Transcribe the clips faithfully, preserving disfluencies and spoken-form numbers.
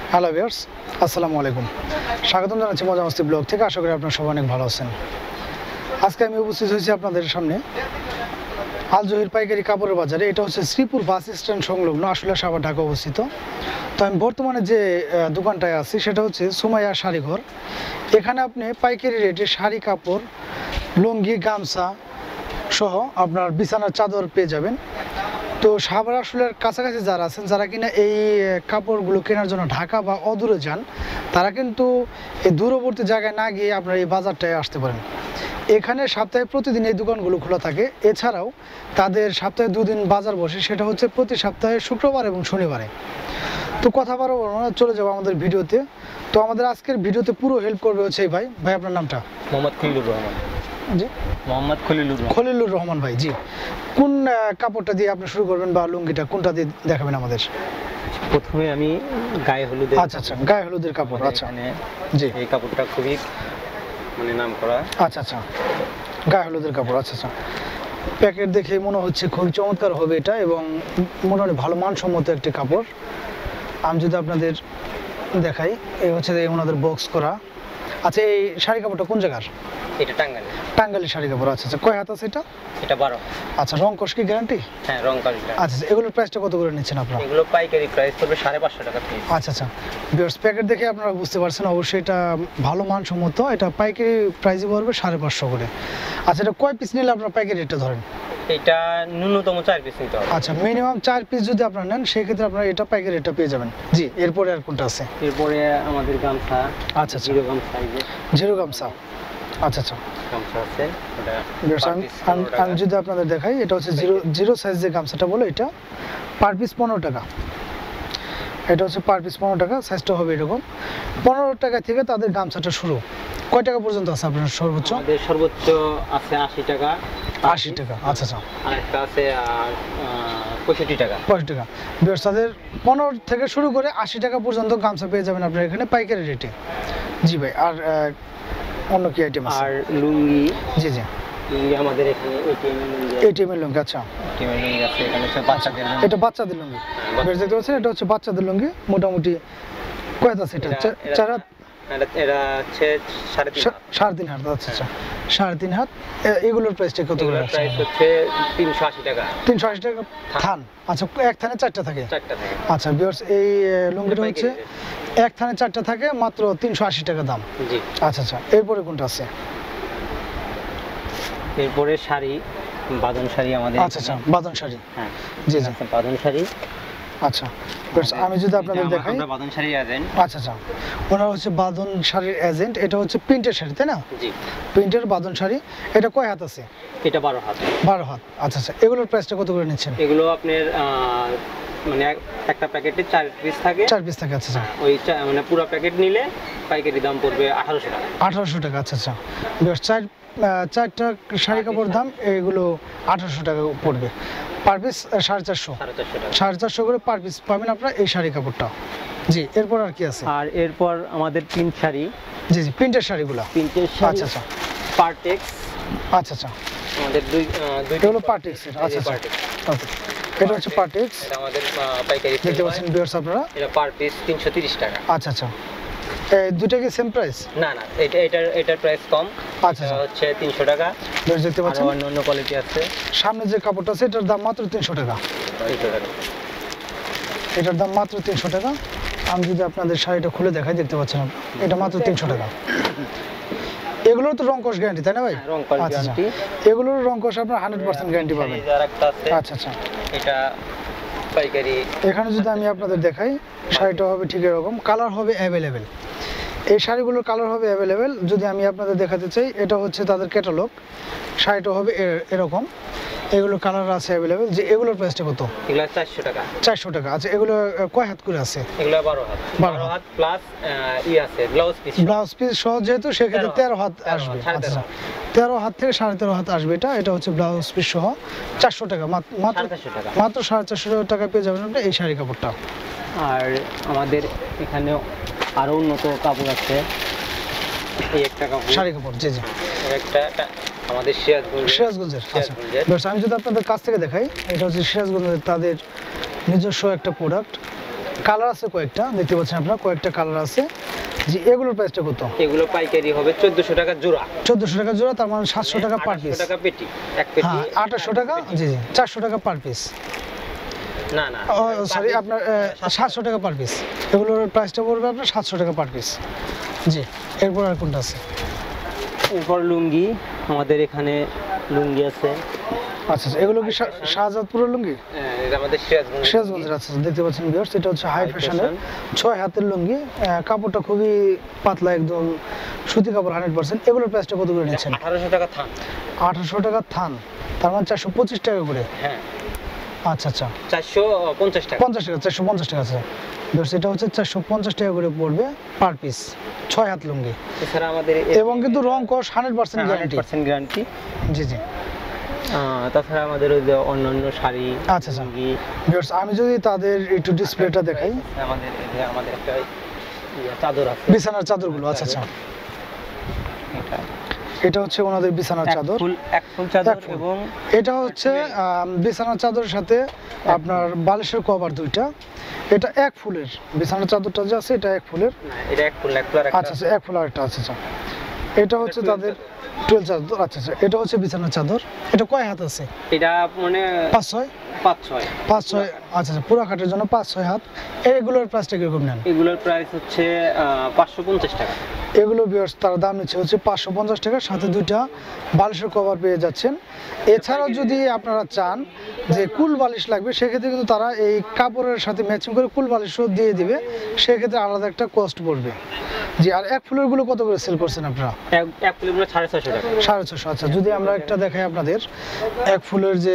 Hello viewers, আসসালামু আলাইকুম। স্বাগতম জানাচ্ছি মজা মাস্তি ব্লগ থেকে। আশা করি আপনারা সবাই অনেক ভালো আছেন। আজকে আমি উপস্থিত হয়েছি আপনাদের সামনে আল জহির পাইকারি কাপড়ের বাজারে। এটা হচ্ছে শ্রীপুর বাস স্ট্যান্ড সংলগ্ন আসলে সাভার ঢাকা অবস্থিত। তো আমি বর্তমানে যে দোকানটায় আছি সেটা হচ্ছে সুমাইয়া শাড়িঘর। এখানে আপনি পাইকারি রেটে শাড়ি, কাপড়, লুঙ্গি, গামছা সহ আপনার বিছানার চাদর পেয়ে যাবেন। তো সাভার আসলের কাছাকাছি যারা আছেন, যারা কিনা এই কাপড়গুলো কেনার জন্য ঢাকা বা অদূরে যান, তারা কিন্তু এই দূরবর্তী জায়গায় না গিয়ে আপনারা এই বাজারটায় আসতে পারেন। এখানে সপ্তাহে প্রতিদিন এই দোকানগুলো খোলা থাকে। এছাড়াও তাদের সপ্তাহে দুদিন বাজার বসে, সেটা হচ্ছে প্রতি সপ্তাহে শুক্রবার এবং শনিবারে। তো কথা বাড়াবো না, চলে যাবো আমাদের ভিডিওতে। তো আমাদের আজকের ভিডিওতে পুরো হেল্প করবে হচ্ছে এই ভাই। ভাই আপনার নামটা? মোহাম্মদ খলিলুর রহমান। জি, মোহাম্মদ খলিলুর রহমান। খলিলুর রহমান ভাই। জি, কোন কাপড়টা দিয়ে আপনি শুরু করবেন বা লুঙ্গিটা কোনটা দিয়ে দেখাবেন আমাদের? প্রথমে আমি গায়ে হলুদ। আচ্ছা আচ্ছা, গায়ে হলুদের কাপড়। আচ্ছা, জি, এই কাপড়টা খুবই মানে নাম করা। আচ্ছা আচ্ছা, গায়ে হলুদের কাপড়। আচ্ছা আচ্ছা, প্যাকেট দেখে মনে হচ্ছে খুবই চমৎকার হবে এটা, এবং মোটামুটি ভালো মানসম্মত একটি কাপড়। আমি যদি আপনাদের দেখাই, এই হচ্ছে ওনাদের বক্স করা। আচ্ছা, এই শাড়ি কাপড়টা কোন জায়গার? এটা টাঙ্গাইল। টাঙ্গাইলের শাড়ি কাপড়। আচ্ছা আচ্ছা, কয় হাত আছে এটা? এটা বারো। আচ্ছা, রং কস কি গ্যারান্টি? হ্যাঁ, রং কস গ্যারান্টি। আচ্ছা, এগুলোর প্রাইসটা কত করে নিচ্ছেন আপনারা? এগুলো পাইকারি প্রাইস পড়বে সাড়ে পাঁচশো টাকা পিস। আচ্ছা আচ্ছা, ভিউয়ার্স, প্যাকেট দেখে আপনারা বুঝতে পারছেন অবশ্যই এটা ভালো মানসম্মত। এটা পাইকারি প্রাইসই পড়বে সাড়ে পাঁচশো করে। আচ্ছা, এটা কয় পিস নিলে আপনারা পাইকারি রেটটা ধরেন? এটা ন্যূনতম চার পিস নিতে হবে। আচ্ছা, মিনিমাম চার পিস যদি আপনারা নেন সেই ক্ষেত্রে আপনারা এটা পাইকারি রেটটা পেয়ে যাবেন। জি, এরপরে আর কোনটা আছে? এরপরে আমাদের গামছা। আচ্ছা আচ্ছা, জিরো গামছা সাইজে। জিরো গামছা। আচ্ছা আচ্ছা, গামছা আছে এটা। আমি যদি আপনাদের দেখাই, এটা হচ্ছে জিরো জিরো সাইজ যে গামছাটা বলে, এটা পার পিস পনেরো টাকা। এটা হচ্ছে পার পিস পনেরো টাকা। সাইজটা হবে এরকম। পনেরো টাকা থেকে তাদের গামছাটা শুরু। কয় টাকা পর্যন্ত আছে আপনার সর্বোচ্চ? আমাদের সর্বোচ্চ আছে আশি টাকা। আশি টাকা। আচ্ছা আচ্ছা, আর একটা আছে পঁয়ষট্টি টাকা। পঁয়ষট্টি টাকা। বিয়ার্স, তাদের পনেরো থেকে শুরু করে আশি টাকা পর্যন্ত গামছা পেয়ে যাবেন আপনার এখানে পাইকারি রেটে। জি ভাই, আর অন্য কি আইটেম আছে? আর লুঙ্গি। জি জি, লুঙ্গি আমাদের এখানে এটিএম এর লুঙ্গি। এটিএম এর লুঙ্গি। আচ্ছা, এটিএম এর লুঙ্গি আছে এখানে। হচ্ছে বাচ্চাদের লুঙ্গি। এটা বাচ্চাদের লুঙ্গি। বেশ, দেখতে পাচ্ছেন এটা হচ্ছে বাচ্চাদের লুঙ্গি। মোটামুটি কয় হাত আছে এটা? চার হাত। এরা হচ্ছে সাড়ে তিন হাত। সাড়ে তিন হাত। আচ্ছা আচ্ছা, সাড়ে তিন হাত। এগুলোর প্রাইসটা কত করে? প্রাইস হচ্ছে তিনশো আশি টাকা। তিনশো আশি টাকা থান। আচ্ছা, এক থানে চারটা থাকে? চারটা থাকে। আচ্ছা ভিউয়ার্স, এই লুঙ্গিটা হচ্ছে এক থানে চারটা থাকে, মাত্র তিনশো আশি টাকা দাম। জি। আচ্ছা আচ্ছা, এরপরে কোনটা আছে? এরপরে শাড়ি, বাঁধন শাড়ি আমাদের। আচ্ছা আচ্ছা, বাঁধন শাড়ি। হ্যাঁ, জি জি, বাঁধন শাড়ি। আচ্ছা, আমি যদি আপনাদের দেখাই, আমরা বাঁধন শাড়ির এজেন্ট। আচ্ছা আচ্ছা, ওনারা হচ্ছে বাঁধন শাড়ির এজেন্ট। এটা হচ্ছে প্রিন্টের শাড়ি, তাই না? জি, প্রিন্টের বাঁধন শাড়ি। এটা কয় হাত আছে? এটা বারো হাত। বারো হাত। আচ্ছা আচ্ছা, এগুলোর প্রাইসটা কত করে নিচ্ছেন? এগুলো আপনার মানে একটা প্যাকেটে চার পিস থাকে। চার পিস থাকে। আচ্ছা আচ্ছা, ওই মানে পুরো প্যাকেট নিলে পাইকারি দাম পড়বে আঠারোশো টাকা। আঠারোশো টাকা। আচ্ছা আচ্ছা, চার চারটা শাড়ি কাপড় দাম এগুলো আঠারোশো টাকা পড়বে। পার পিস সাড়ে চারশো। সাড়ে চারশো করে পার পিস পাবেন আপনার এই শাড়ি কাপড়টা। জি, এরপর আর কি আছে? আর এরপর আমাদের প্রিন্ট শাড়ি। জি জি, প্রিন্টের শাড়িগুলো। প্রিন্টের শাড়ি। আচ্ছা আচ্ছা, পার্টেক্স। আচ্ছা আচ্ছা, আমাদের দুই দুইটা হলো পার্টেক্স। আচ্ছা আচ্ছা, ওকে, এটা হচ্ছে পার্টেক্স। এটা আমাদের পাইকারি দেখতে পাচ্ছেন ভিউয়ার্স আপনারা। এটা পার পিস তিনশো তিরিশ টাকা। আচ্ছা আচ্ছা, এই দুটো কি সেম প্রাইস? না না, এটা এটার এটার প্রাইস কম। আচ্ছা, হচ্ছে তিনশো টাকা। বেশ, দেখতে পাচ্ছেন অন্য অন্য কোয়ালিটি আছে। সামনে যে কাপড়টা আছে এটার দাম মাত্র তিনশো টাকা। এটার দাম মাত্র তিনশো টাকা। আমি যদি আপনাদের শাড়িটা খুলে দেখাই, দেখতে পাচ্ছেন এটা মাত্র তিনশো টাকা। এগুলোর তো রং কস গ্যারান্টি, তাই না ভাই? রং কস গ্যারান্টি। এগুলোর রং কস আপনার হান্ড্রেড পার্সেন্ট গ্যারান্টি পাবেন। আচ্ছা আচ্ছা, এটা পাইকারি। এখানে যদি আমি আপনাদের দেখাই, শাড়িটা হবে ঠিক এরকম, কালার হবে অ্যাভেলেবেল। এই শাড়িগুলোর কালার হবে অ্যাভেলেবেল। যদি আমি আপনাদের দেখাতে চাই, এটা হচ্ছে তাদের ক্যাটালগ। শাড়িটা হবে এরকম, এগুলো কালার আছে অ্যাভেলেবেল। যে এগুলোর প্রাইসটা কত? এগুলো চারশো টাকা। চারশো টাকা। আচ্ছা, এগুলো কয় হাত করে আছে? এগুলো বারো হাত। বারো হাত প্লাস ই আছে ব্লাউজ পিস। ব্লাউজ পিস সহ যেহেতু সেক্ষেত্রে তেরো হাত আসবে। আচ্ছা, তেরো হাত থেকে সাড়ে তেরো হাত আসবে। এটা এটা হচ্ছে ব্লাউজ পিস সহ চারশো টাকা, মাত্র মাত্র সাড়ে চারশো টাকা পেয়ে যাবেন আপনি এই শাড়ি কাপড়টা। আর আমাদের এখানে আরো উন্নত কাপড় আছে। এই একটা কাপড়, শাড়ি কাপড়। জি জি, একটা আমাদের সিরাজগঞ্জ। সিরাজগঞ্জের। আচ্ছা, বেশ, আমি যদি আপনাদের কাছ থেকে দেখাই, এটা হচ্ছে সিরাজগঞ্জের তাদের নিজস্ব একটা প্রোডাক্ট। কালার আছে কয়েকটা, দেখতে পাচ্ছেন আপনারা কয়েকটা কালার আছে। জি, এগুলোর প্রাইসটা কত? এগুলো পাইকারি হবে চোদ্দশো টাকা জোড়া। চোদ্দশো টাকা জোড়া, তার মানে সাতশো টাকা পার পিস। আটশো টাকা পেটি, এক পেটি। হ্যাঁ, আঠাশশো টাকা, জি জি, চারশো টাকা পার পিস। না না, ও সরি, আপনার সাতশো টাকা পার পিস। এগুলোর প্রাইসটা পড়বে আপনার সাতশো টাকা পার পিস। জি, এরপর আর কোনটা আছে? এরপর লুঙ্গি, আমাদের এখানে লুঙ্গি আছে। আচ্ছা আচ্ছা, এগুলো কি শা- শাহজাদপুরের লুঙ্গি? হ্যাঁ, এটা আমাদের সিরাজগঞ্জ। সিরাজগঞ্জের। আচ্ছা আচ্ছা, দেখতে পাচ্ছেন ভিউয়ার্স, এটা হচ্ছে হাই ফ্যাশনের ছয় হাতের লুঙ্গি। আহ, কাপড়টা খুবই পাতলা, একদম সুতি কাপড় হান্ড্রেড পার্সেন্ট। এগুলোর প্রাইসটা কত করে নিচ্ছেন? আঠারোশো টাকা থান। আঠারোশো টাকা থান, তার মানে চারশো পঁচিশ টাকা করে। হ্যাঁ, আচ্ছা আচ্ছা, চারশো পঞ্চাশ টাকা। পঞ্চাশ টাকা, চারশো পঞ্চাশ টাকা আছে। ভিউয়ার্স, এটা হচ্ছে চারশো পঞ্চাশ টাকা করে পড়বে পার পিস, ছয় হাত লুঙ্গি। এছাড়া আমাদের এবং কিন্তু রং কস hundred percent hundred guarantee. Percent guarantee. জি জি। তাছাড়া আমাদের ওই যে অন্যান্য শাড়ি, আচ্ছা আচ্ছা, লুঙ্গি। ভিউয়ার্স, আমি যদি তাদের একটু ডিসপ্লেটা দেখাই, আমাদের এই যে আমাদের একটা ইয়ে চাদর আছে, বিছানার চাদরগুলো। আচ্ছা আচ্ছা, এটা এটা হচ্ছে ওনাদের বিছানার এক চাদর। ফুল এক ফুল চাদর। এক ফুল। এবং এটা হচ্ছে আম, বিছানার চাদরের সাথে আপনার বালিশের কভার দুইটা। এটা এক ফুলের বিছানার চাদরটা যে আছে, এটা এক ফুলের। না, এটা এক ফুল, এক ফুল আর একটা আচ্ছা আচ্ছা, এক ফুল আরেকটা। আচ্ছা আচ্ছা, এটা হচ্ছে তাদের টুয়েলভ চাদর। আচ্ছা আচ্ছা, এটা হচ্ছে বিছানার চাদর। এটা কয় হাত আছে? এটা মানে পাঁচ ছয়। পাঁচ ছয় পাঁচ ছয়, আচ্ছা আচ্ছা, পুরো খাটের জন্য পাঁচ ছয় হাত। এগুলোর প্রাইসটা কিরকম নেন? এগুলোর প্রাইস হচ্ছে পাঁচশো পঞ্চাশ টাকা। এগুলো ভিউয়ার্স, তার দাম নিচ্ছে হচ্ছে পাঁচশো পঞ্চাশ টাকা, সাথে দুইটা বালিশের কভার পেয়ে যাচ্ছেন। এছাড়াও যদি আপনারা চান যে কুল বালিশ লাগবে, সেক্ষেত্রে কিন্তু তারা এই কাপড়ের সাথে ম্যাচিং করে কুল বালিশও দিয়ে দিবে, সেক্ষেত্রে আলাদা একটা কস্ট পড়বে। জি, আর এক ফুলের গুলো কত করে সেল করছেন আপনারা? এক এক ফুল এগুলো সাড়ে ছয়শো টাকা। সাড়ে ছশো। আচ্ছা, যদি আমরা একটা দেখাই আপনাদের এক ফুলের যে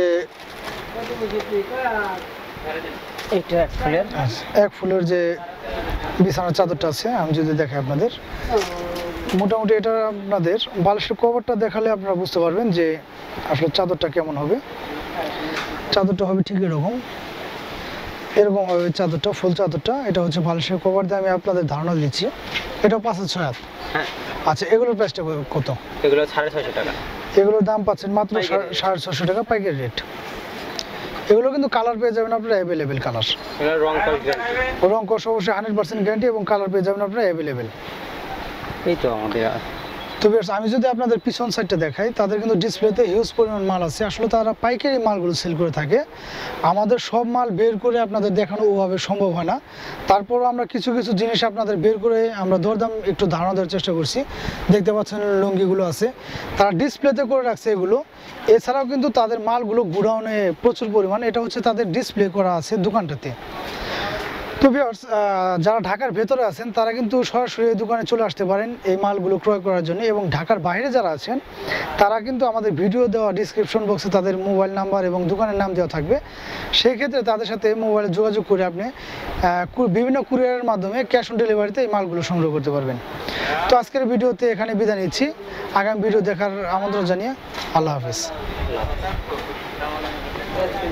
এটা এক ফুলের, আচ্ছা, এক ফুলের যে বিছানার চাদরটা আছে, আমি যদি দেখাই আপনাদের, মোটামুটি এটা আপনাদের বালিশের কভারটা দেখালে আপনারা বুঝতে পারবেন যে আসলে চাদরটা কেমন হবে। চাদরটা হবে ঠিক এরকম, এরকম হবে চাদরটা, ফুল চাদরটা। এটা হচ্ছে বালিশের কভার দিয়ে আমি আপনাদের ধারণা দিচ্ছি। এটা পাঁচ হাজার ছয় হাত। হ্যাঁ, আচ্ছা, এগুলোর প্রাইসটা কত? এগুলো সাড়ে ছয়শো টাকা। এগুলোর দাম পাচ্ছেন মাত্র পাইকারি। সাড়ে ছশো টাকা পাইকারি রেট। এগুলো কিন্তু কালার পেয়ে যাবেন আপনারা অ্যাভেলেবেল কালার। এগুলো রং কস গ্যারান্টি। রং কস অবশ্যই হান্ড্রেড পার্সেন্ট গ্যারান্টি, এবং কালার পেয়ে যাবেন আপনারা অ্যাভেলেবেল। এই তো আমাদের। তো ভিউয়ার্স, আমি যদি আপনাদের পিছন সাইডটা দেখাই, তাদের কিন্তু ডিসপ্লেতে হিউজ পরিমাণ মাল আছে। আসলে তারা পাইকারি মালগুলো সেল করে থাকে। আমাদের সব মাল বের করে আপনাদের দেখানো ওভাবে সম্ভব হয় না। তারপরও আমরা কিছু কিছু জিনিস আপনাদের বের করে আমরা দরদাম একটু ধারণা দেওয়ার চেষ্টা করছি। দেখতে পাচ্ছেন লুঙ্গিগুলো আছে, তারা ডিসপ্লেতে করে রাখছে এগুলো। এছাড়াও কিন্তু তাদের মালগুলো গোডাউনে প্রচুর পরিমাণ, এটা হচ্ছে তাদের ডিসপ্লে করা আছে দোকানটাতে। তো ভিউয়ার্স, যারা ঢাকার ভেতরে আছেন তারা কিন্তু সরাসরি এই দোকানে চলে আসতে পারেন এই মালগুলো ক্রয় করার জন্য, এবং ঢাকার বাইরে যারা আছেন তারা কিন্তু আমাদের ভিডিও দেওয়া ডিসক্রিপশন বক্সে তাদের মোবাইল নাম্বার এবং দোকানের নাম দেওয়া থাকবে। সেই ক্ষেত্রে তাদের সাথে মোবাইলে যোগাযোগ করে আপনি বিভিন্ন কুরিয়ারের মাধ্যমে ক্যাশ অন ডেলিভারিতে এই মালগুলো সংগ্রহ করতে পারবেন। তো আজকের ভিডিওতে এখানে বিদায় নিচ্ছি। আগামী ভিডিও দেখার আমন্ত্রণ জানিয়ে আল্লাহ হাফেজ।